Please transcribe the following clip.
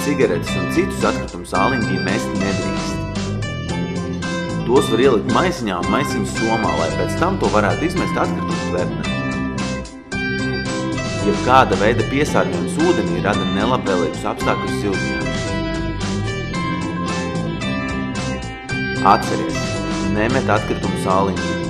cigaretes un citus atkritumus āliņģī mest nedrīkst. Tos var ielikt maisiņā un maisiņu somā, lai pēc tam to varētu izmest atkritumu tvertnē. Ja kāda veida piesārņojums ūdenī rada nelabvēlīgus apstākļus siltiņā. Atceries, nemet atkritumus āliņģī.